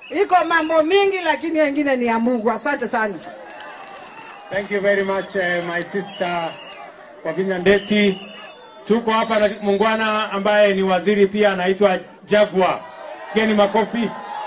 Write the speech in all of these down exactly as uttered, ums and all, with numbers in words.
iko mambo mingi, lakini wengine ni ya Mungu. Asante sana. Thank you very much, uh, my sister Wavinya Ndeti. Tuko hapa na mungwana ambaye ni waziri pia, anaitwa Jagwa. Geni makofi.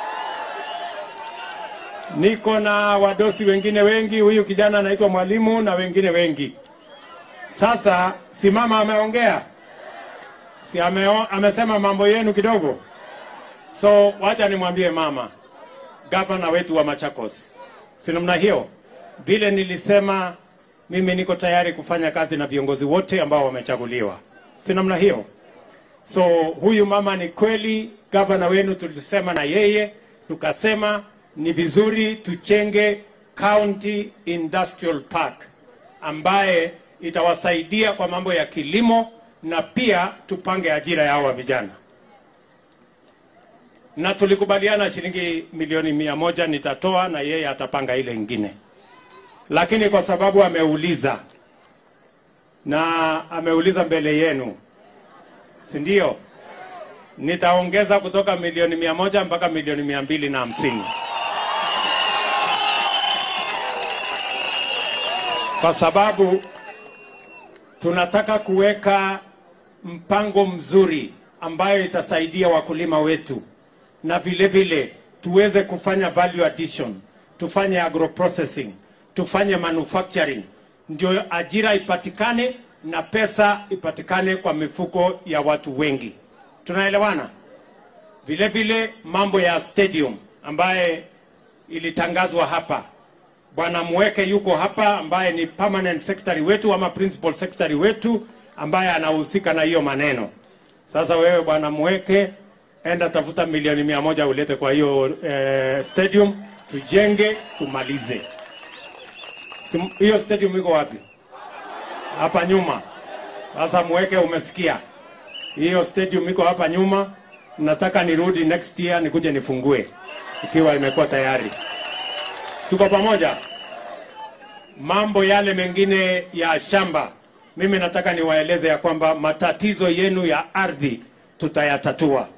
Niko na wadosi wengine wengi, huyu kijana anaitwa Mwalimu na wengine wengi. Sasa si mama ameongea? Si ame, amesema mambo yenu kidogo? So wacha nimwambie mama, gavana wetu wa Machakos. Si namna hiyo? Vile nilisema mimi niko tayari kufanya kazi na viongozi wote ambao wamechaguliwa. Si namna hiyo? So huyu mama ni kweli gavana wenu, tulisema na yeye tukasema ni vizuri tuchenge County Industrial Park ambaye itawasaidia kwa mambo ya kilimo na pia tupange ajira ya hawa vijana. Na tulikubaliana shilingi milioni mia moja nitatoa na yeye atapanga ile ingine. Lakini kwa sababu ameuliza na ameuliza mbele yenu, si ndio? Nitaongeza kutoka milioni mia moja mpaka milioni mia mbili na hamsini. Kwa sababu tunataka kuweka mpango mzuri ambayo itasaidia wakulima wetu, na vile vile tuweze kufanya value addition, tufanye agroprocessing, tufanye manufacturing, ndio ajira ipatikane na pesa ipatikane kwa mifuko ya watu wengi. Tunaelewana? Vile vile mambo ya stadium ambaye ilitangazwa hapa. Bwana Mweke yuko hapa ambaye ni permanent secretary wetu ama principal secretary wetu ambaye anahusika na hiyo maneno. Sasa wewe Bwana Mweke, enda tafuta milioni mia moja ulete kwa hiyo eh, stadium, tujenge, tumalize. Hiyo stadium iko wapi? Hapa nyuma. Sasa Mweke, umesikia? Hiyo stadium iko hapa nyuma. Nataka nirudi next year nikuje nifungue ikiwa imekuwa tayari. Tuko pamoja? Mambo yale mengine ya shamba, mimi nataka niwaeleze ya kwamba matatizo yenu ya ardhi tutayatatua.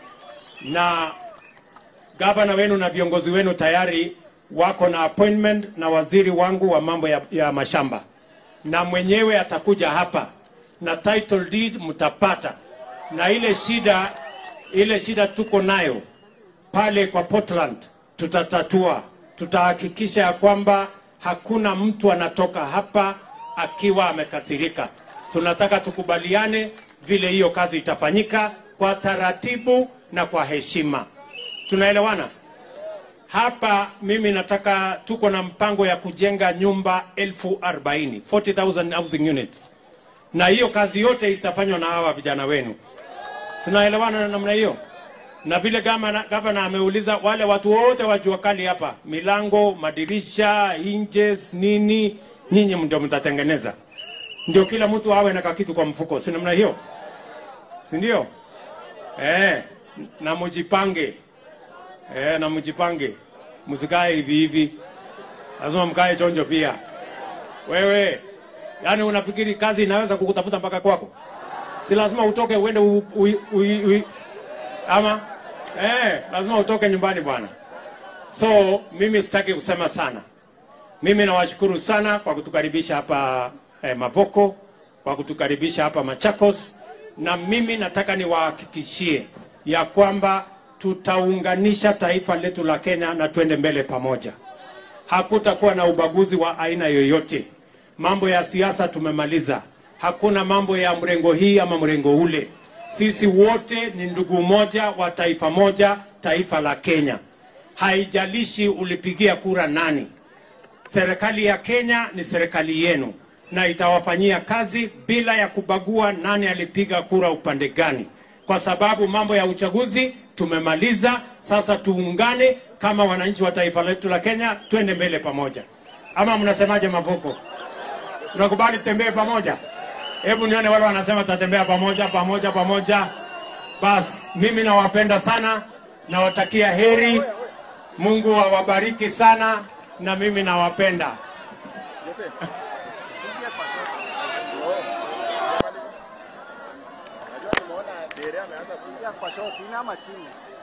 Na gavana wenu na viongozi wenu tayari wako na appointment na waziri wangu wa mambo ya, ya mashamba. Na mwenyewe atakuja hapa na title deed mtapata. Na ile shida ile shida tuko nayo pale kwa Portland tutatatua. Tutahakikisha ya kwamba hakuna mtu anatoka hapa akiwa amekathirika. Tunataka tukubaliane vile hiyo kazi itafanyika kwa taratibu na kwa heshima. Tunaelewana? Hapa mimi nataka, tuko na mpango ya kujenga nyumba elfu arobaini, forty thousand housing units. Na hiyo kazi yote itafanywa na hawa vijana wenu. Tunaelewana na namna hiyo? Na vile gavana gavana ameuliza wale watu wote wa jua kali hapa, milango, madirisha, hinges, nini, nyinyi ndio mtatengeneza. Ndio kila mtu awe na kitu kwa mfuko, si namna hiyo? Si ndio? Eh, na mjipange. Eh, na mjipange. Msikae hivi hivi. Lazima mkae chonjo pia. Wewe, yani unafikiri kazi inaweza kukutafuta mpaka kwako? Si lazima utoke uende u, u, u, u, ama eh, lazima utoke nyumbani bwana. So mimi sitaki kusema sana. Mimi nawashukuru sana kwa kutukaribisha hapa eh, Mavoko, kwa kutukaribisha hapa Machakos, na mimi nataka niwahakikishie ya kwamba tutaunganisha taifa letu la Kenya na tuende mbele pamoja. Hakutakuwa na ubaguzi wa aina yoyote. Mambo ya siasa tumemaliza. Hakuna mambo ya mrengo hii ama mrengo ule. Sisi wote ni ndugu moja wa taifa moja, taifa la Kenya. Haijalishi ulipigia kura nani. Serikali ya Kenya ni serikali yenu na itawafanyia kazi bila ya kubagua nani alipiga kura upande gani. Kwa sababu mambo ya uchaguzi tumemaliza, sasa tuungane kama wananchi wa taifa letu la Kenya, twende mbele pamoja. Ama mnasemaje Mavoko? Tunakubali tutembee pamoja? Hebu nione wale wanasema tutatembea pamoja pamoja pamoja. Bas, mimi nawapenda sana, nawatakia heri. Mungu awabariki sana, na mimi nawapenda. Najua nimeona Derea ameanza kuingia kwa shoti na machini.